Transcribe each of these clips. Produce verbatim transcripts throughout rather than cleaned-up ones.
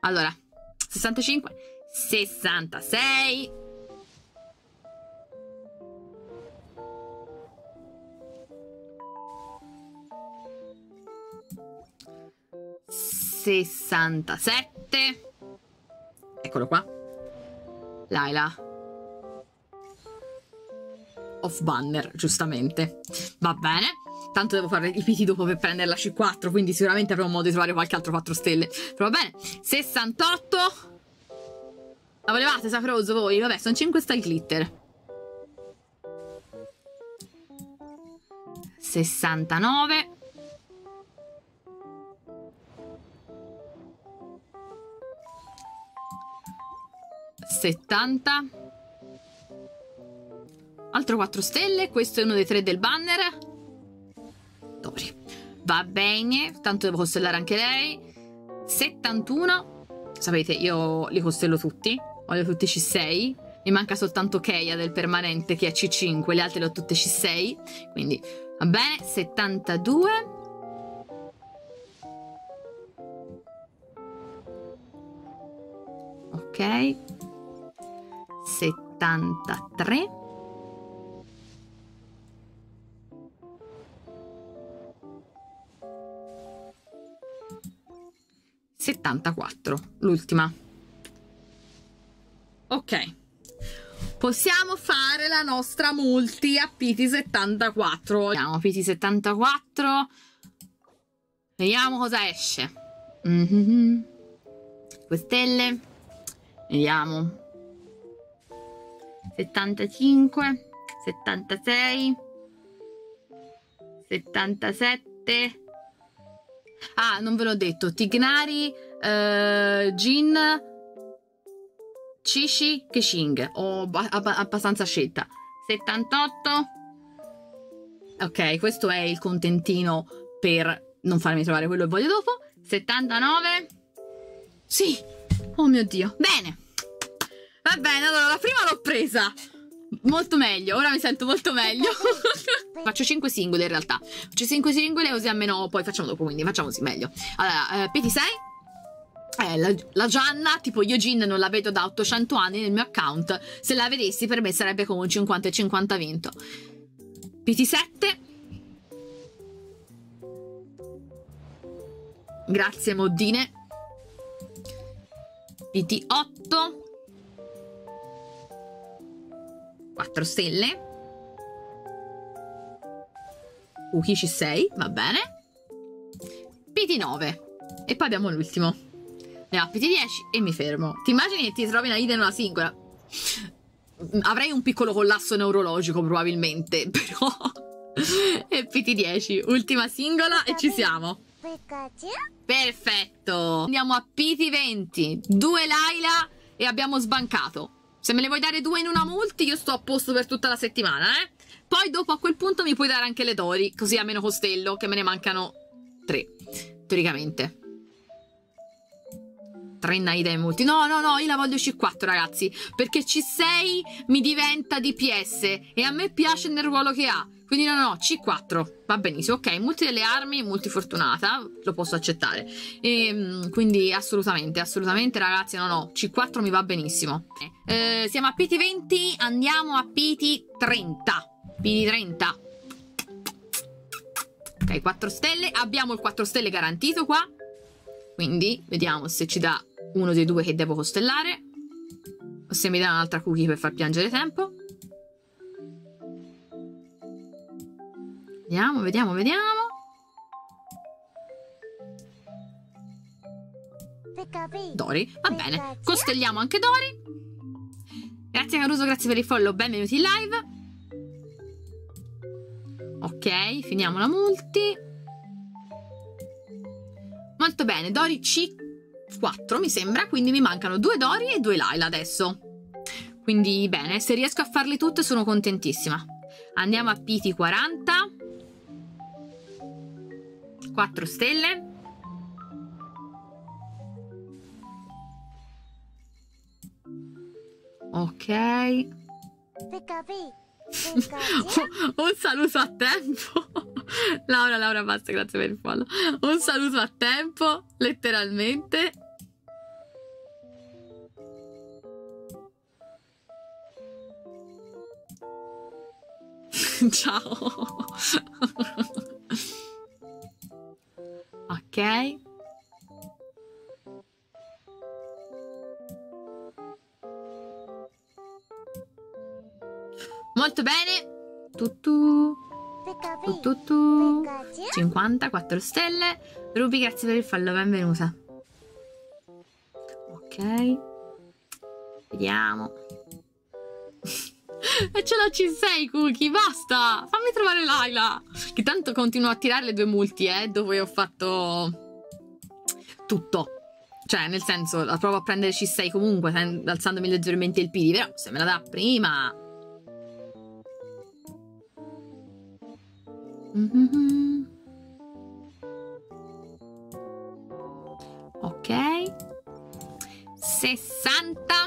Allora, sessantacinque, sessantasei, sessantasette, eccolo qua, Layla off banner, giustamente, va bene, tanto devo fare i piti dopo per prendere la C quattro, quindi sicuramente avrò modo di trovare qualche altro quattro stelle, però va bene. Sessantotto, la volevate Sacroso voi? Vabbè, sono cinque style glitter. Sessantanove, settanta, altro quattro stelle, questo è uno dei tre del banner. Dori, va bene, tanto devo costellare anche lei. Settantuno, sapete io li costello tutti, voglio tutti C sei, mi manca soltanto Keia del permanente che è C cinque, le altre le ho tutte C sei, quindi va bene. Settantadue, ok, settantatré, settantaquattro, l'ultima. Ok, possiamo fare la nostra multi a P T settantaquattro. Vediamo P T settantaquattro, vediamo cosa esce. Mm-hmm. due stelle, vediamo. Settantacinque, settantasei, settantasette. Ah, non ve l'ho detto. Tignari, uh, Jin, Cici, Keqing. Ho ab abbastanza scelta. settantotto. Ok, questo è il contentino per non farmi trovare quello che voglio dopo. settantanove. Sì. Oh mio Dio. Bene. Va bene, allora la prima l'ho presa. Molto meglio, ora mi sento molto meglio. Faccio cinque singole in realtà. Faccio cinque singole così almeno poi facciamo dopo, quindi facciamo così meglio. Allora, eh, P T sei. Eh, la, la Gianna, tipo io Jin non la vedo da ottocento anni nel mio account. Se la vedessi per me sarebbe come un cinquanta e cinquanta vinto. P T sette. Grazie Moddine. P T otto. quattro stelle. Uki C sei, va bene. P T nove. E poi abbiamo l'ultimo. Ne ho P T dieci e mi fermo. Ti immagini che ti trovi una idea in una singola? Avrei un piccolo collasso neurologico probabilmente, però... E P T dieci, ultima singola e ci siamo. Perfetto. Andiamo a P T venti. Due Layla e abbiamo sbancato. Se me ne vuoi dare due in una multi, io sto a posto per tutta la settimana, eh? Poi dopo a quel punto mi puoi dare anche le Dori, così almeno costello, che me ne mancano tre, teoricamente. Tre Naida in multi. No, no, no, io la voglio C quattro, ragazzi, perché C sei mi diventa D P S e a me piace nel ruolo che ha. Quindi no, no, C quattro, va benissimo. Ok, multi delle armi, multi fortunata, lo posso accettare. E, quindi assolutamente, assolutamente ragazzi, no, no, C quattro mi va benissimo. Eh, siamo a P T venti, andiamo a P T trenta. P T trenta. Ok, quattro stelle, abbiamo il quattro stelle garantito qua. Quindi vediamo se ci dà uno dei due che devo costellare. O se mi dà un'altra cookie per far piangere tempo. Vediamo, vediamo, vediamo. Dori, va bene. Costelliamo anche Dori. Grazie Caruso, grazie per il follow, benvenuti in live. Ok, finiamo la multi. Molto bene, Dori C quattro mi sembra, quindi mi mancano due Dori e due Layla adesso. Quindi bene, se riesco a farle tutte sono contentissima. Andiamo a P T quaranta. quattro stelle. Ok. Un saluto a tempo. Laura, Laura, basta, grazie per il follow. Un saluto a tempo, letteralmente. Ciao. Ok. Molto bene. Tutù. Tutù. cinquantaquattro stelle. Ruby, grazie per il follow, benvenuta. Ok. Vediamo. E c'è la C sei, Cookie, basta! Fammi trovare Laila! Che tanto continuo a tirare le due multi, eh, dove ho fatto tutto. Cioè, nel senso, la provo a prendere C sei comunque, alzandomi leggermente il piedi, però se me la dà prima... Mm-hmm. Ok. sessanta.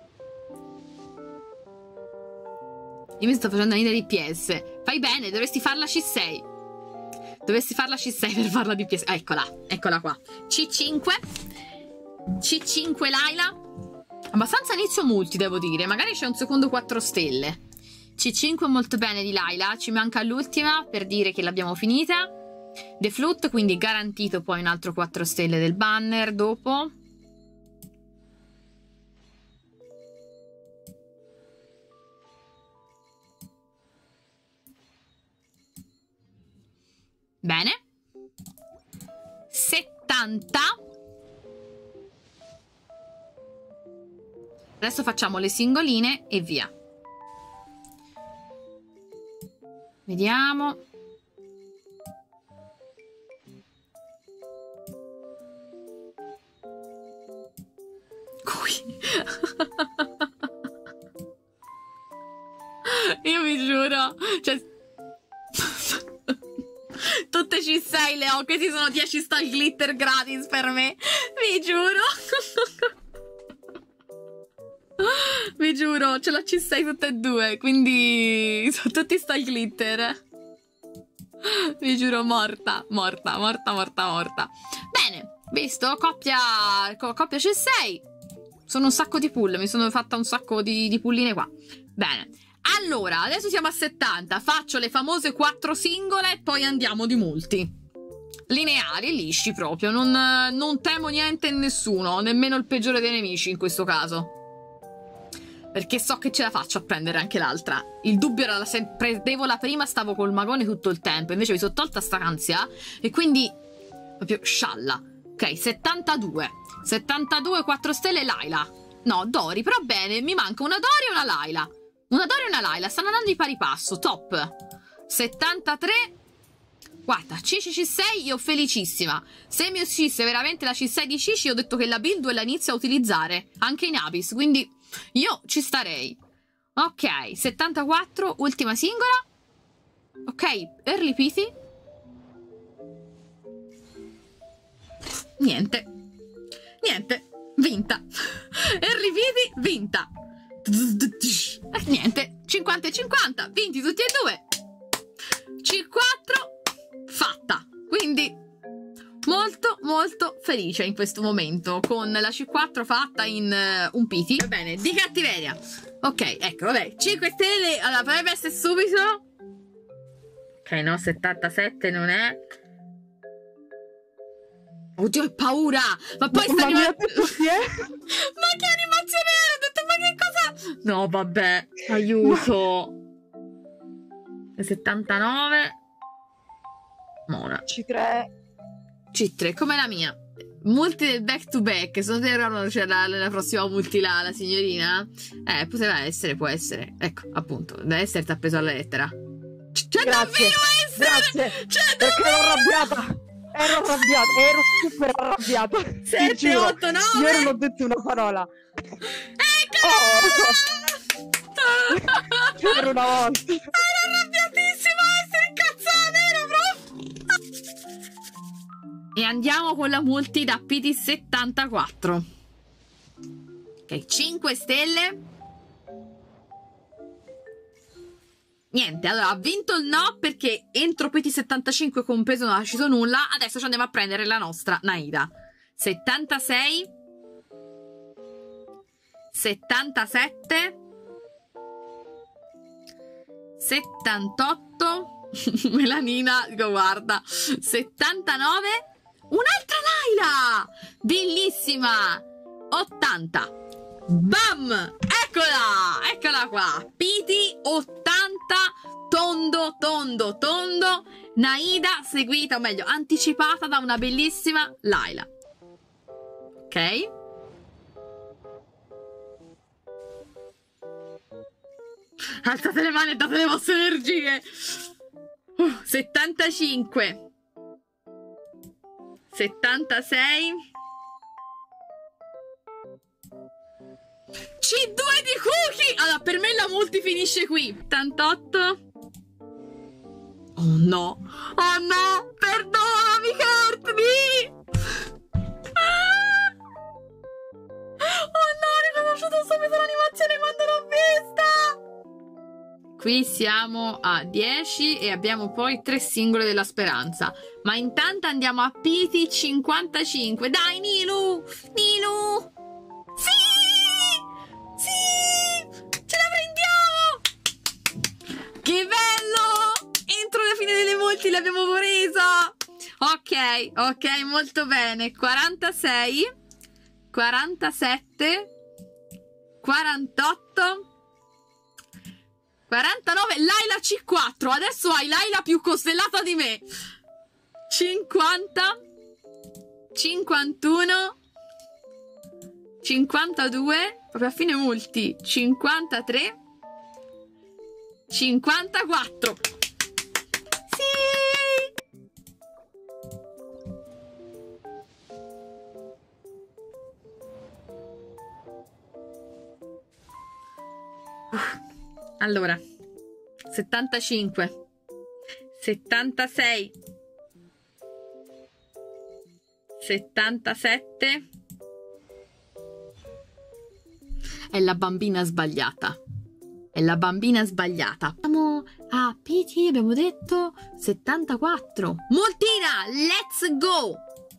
Io mi sto facendo un'idea di P S. Fai bene, dovresti farla C sei. Dovresti farla C sei per farla di P S. Eccola, eccola qua. C cinque. C cinque Laila. Abbastanza inizio multi, devo dire. Magari c'è un secondo quattro stelle. C cinque molto bene di Laila. Ci manca l'ultima per dire che l'abbiamo finita. The Flute, quindi garantito poi un altro quattro stelle del banner dopo. Bene. settanta. Adesso facciamo le singoline e via. Vediamo. Qui. Io vi giuro, cioè tutte C sei le ho, questi sono dieci style glitter gratis per me, vi giuro. Vi giuro, ce l'ho C sei tutte e due, quindi sono tutti style glitter. Vi giuro, morta, morta, morta, morta, morta. Bene, visto, coppia, coppia C sei. Sono un sacco di pull, mi sono fatta un sacco di, di pulline qua. Bene. Allora, adesso siamo a settanta, faccio le famose quattro singole e poi andiamo di multi. Lineari, lisci proprio, non, non temo niente e nessuno, nemmeno il peggiore dei nemici in questo caso. Perché so che ce la faccio a prendere anche l'altra. Il dubbio era se prendevo la prima stavo col magone tutto il tempo, invece mi sono tolta sta ansia e quindi proprio scialla. Ok, settantadue. settantadue, quattro stelle Laila. No, Dori, però bene, mi manca una Dori e una Laila. Una Dori e una Laila, stanno andando di pari passo, top. settantatré. Guarda, C C sei, io felicissima. Se mi uscisse veramente la C sei di Cici, ho detto che la build la inizio a utilizzare anche in Abyss, quindi io ci starei. Ok, settantaquattro, ultima singola. Ok, Early Pity. Niente. Niente, vinta. Early Pity, vinta. Eh, niente, cinquanta e cinquanta, vinti tutti e due. C quattro, fatta. Quindi molto molto felice in questo momento con la C quattro fatta in uh, un pity. Va bene, di cattiveria. Ok, ecco, vabbè, cinque stelle. Allora, potrebbe essere subito. Ok, no, settantasette non è. Oddio, ho paura. Ma poi sta animazione. Ma che animazione è? Ho detto, ma che cosa? No, vabbè, aiuto. settantanove. Mona. C tre. C tre, come la mia. Multi del back to back. Sono te, c'è la, la prossima multi là, la signorina? Eh, poteva essere, può essere. Ecco, appunto, deve essere ti ha preso alla lettera. C'è davvero essere! Grazie! C'è perché davvero! ero arrabbiata! Ero arrabbiata, ero super arrabbiata! sette, otto, nove! Io non ho detto una parola! Ecco! Oh. C'era una volta! Ero arrabbiatissima, essere incazzata, ero proprio... E andiamo con la multi da P D settantaquattro. Ok, cinque stelle. Niente, allora ha vinto il no perché entro P T settantacinque compreso non ha deciso nulla. Adesso ci andiamo a prendere la nostra Naida. settantasei. settantasette. settantotto. Melanina, dico guarda. settantanove. Un'altra Layla! Bellissima! ottanta. Bam! Eccola! Eccola qua! Piti ottanta, tondo, tondo, tondo. Naida seguita, o meglio, anticipata da una bellissima Layla. Ok? Alzate le mani e date le vostre energie. Uh, settantacinque. settantasei. C due di Cookie. Allora, per me la multi finisce qui. settantotto. Oh no. Oh no. Perdonami, Courtney. Ah. Oh no, ho riconosciuto subito l'animazione quando l'ho vista. Qui siamo a dieci e abbiamo poi tre singole della speranza. Ma intanto andiamo a Piti cinquantacinque. Dai, Nilu! Nilu! Sì! Sì! Ce la prendiamo! Che bello! Entro la fine delle molti l'abbiamo presa! Ok, ok, molto bene. quarantasei, quarantasette, quarantotto, quarantanove, Layla C quattro. Adesso hai Layla più costellata di me. cinquanta, cinquantuno, cinquantadue, proprio a fine multi, cinquantatré, cinquantaquattro. Sì! Allora, settantacinque, settantasei, settantasette. È la bambina sbagliata. È la bambina sbagliata. Siamo a Piti, abbiamo detto settantaquattro. Moltina, let's go!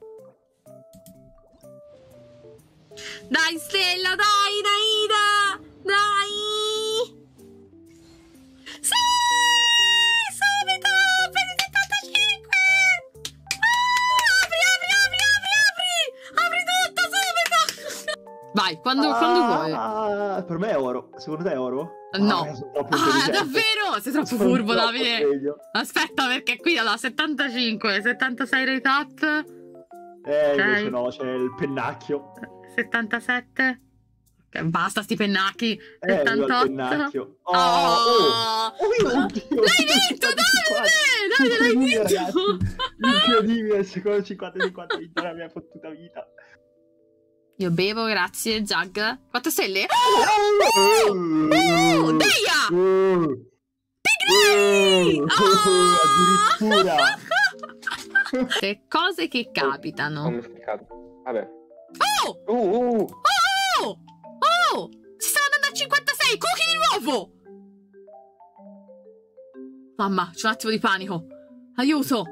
Dai Stella, dai Naida! Dai! Sì! Subito! Per i settantacinque! Ah, apri, apri, apri, apri, apri! Apri tutto subito! Vai, quando, ah, quando vuoi. Per me è oro. Secondo te è oro? No. Ah, sono troppo Ah, intelligente. davvero? Sei troppo Sono furbo, troppo Davide. sveglio. Aspetta, perché qui allora settantacinque, settantasei rate up. Eh, Ok. invece no, c'è il pennacchio. settantasette. Ok, basta sti pennacchi. Eh, io al settantotto. pennacchio. Oh, Oh, oh. oh, mio Dio, l'hai vinto, Davide! Davide, l'hai Incredibile, vinto! ragazzi. Incredibile, il secondo cinquanta cinquanta vinto la mia fottuta vita. Io bevo, grazie, Jug. quattro stelle? Oh, Oh, Deia! oh, Pigrei! oh, Oh! addirittura. Che cose che capitano. Come spiegato? Vabbè. Oh! Uh, uh. Oh! Oh! Si sta andando a cinquantasei! Cookie di nuovo! Mamma, c'è un attimo di panico. Aiuto!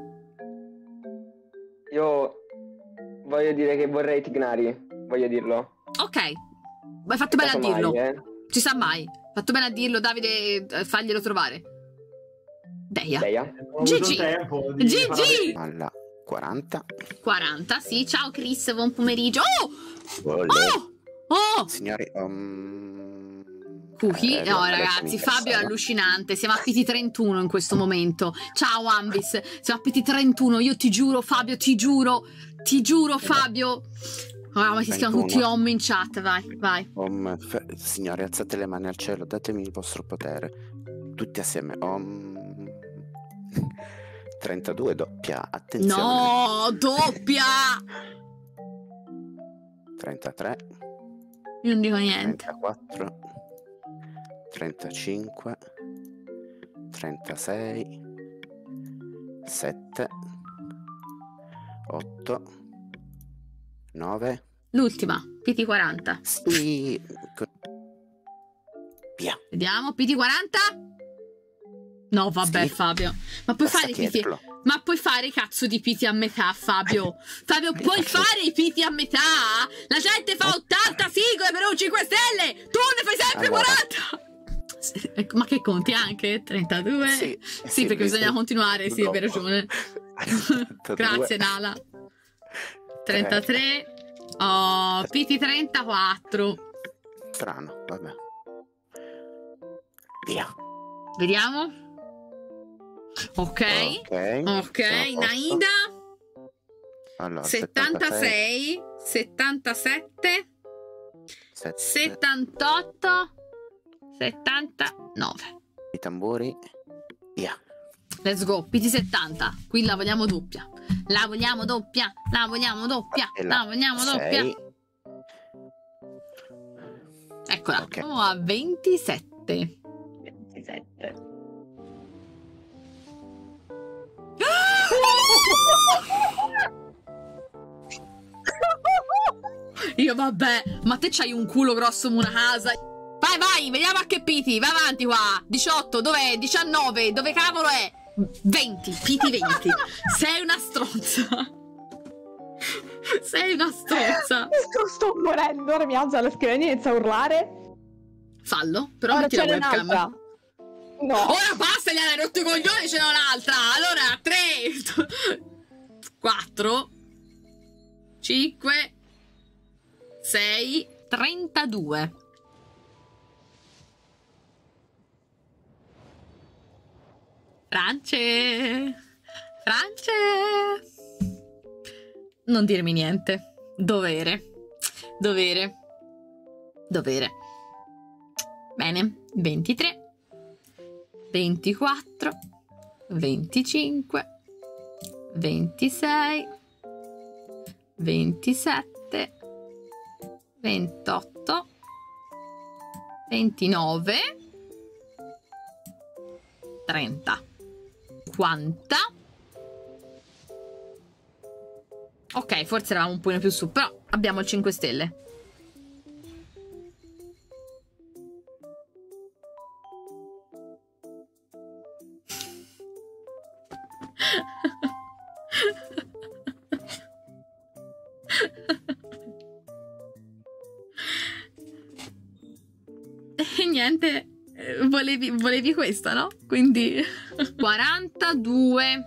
Io voglio dire che vorrei Tignari. Voglio dirlo. Ok. Hai fatto bene a Casomai, dirlo. eh. Ci sa mai. Fatto bene a dirlo, Davide. eh, Faglielo trovare. Deia. Deia. Ho avuto G G. tempo di G fare- G! Alla quaranta. quaranta, sì. Ciao Chris, buon pomeriggio. Oh! Olè. Oh! Oh! Signori, um... Cookie? eh, No, adesso mi ragazzi, Fabio è interessava. allucinante. Siamo a P T trentuno in questo momento. Ciao Ambis, siamo a P T trentuno. Io ti giuro, Fabio, ti giuro, ti giuro, Fabio. Ah, ma si schiamano tutti trentuno. om in chat. Vai, vai. Um, fe- signori, alzate le mani al cielo, datemi il vostro potere. Tutti assieme. Um... trentadue doppia, attenzione. No, doppia. trentatré, Io non dico niente. trentaquattro, trentacinque, trentasei, sette, otto, nove. L'ultima, P T quaranta. Sì. co- Via. Vediamo, P T quaranta. No, vabbè, Sì. Fabio. Ma puoi Basta fare i P T. chiederlo. Ma puoi fare i cazzo di P T a metà, Fabio? Fabio, puoi faccio- fare i P T a metà? La gente fa ottanta singole per un cinque stelle! Tu ne fai sempre Allora. quaranta! Ecco, ma che conti anche? trentadue? Sì, Sì, perché visto- bisogna continuare, sì, hai dopo. ragione. trentadue. Grazie, Nala. trentatré. Oh, Piti trentaquattro. Strano, vabbè. Via. Vediamo. Ok. Ok. Ok, sono a posto. Naida. Allora, settantasei. settantasette. sette, settantotto. settantanove. i tamburi. Via. Let's go. P T settanta. Qui la vogliamo doppia. La vogliamo doppia. La vogliamo doppia. E La la vogliamo doppia. sei. Eccola. Ok. Siamo a ventisette. ventisette. Io vabbè, ma te c'hai un culo grosso come una casa. Vai, vai, vediamo a che Piti. Vai avanti qua. diciotto, dov'è? diciannove, dove cavolo è? venti, Piti venti. Sei una stronza. Sei una stronza. Sto, sto morendo, ora mi alzo alla scrivania e inizio a urlare. Fallo, però Ora metti la c'è webcam. un'altra. No. Ora basta, gli hai rotto i coglioni, ce n'è un'altra. Allora, tre, quattro, cinque, sei, trentadue. France. France. Non dirmi niente. Dovere. Dovere. Dovere. Bene. ventitré. ventiquattro. venticinque. ventisei. ventisette. ventotto. ventinove. trenta. Quanta? Ok, forse eravamo un po' più su, però abbiamo il cinque stelle. E niente, eh, volevi, volevi questa, no? Quindi quarantadue.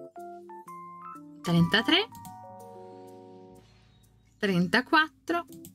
trentatré. trentaquattro.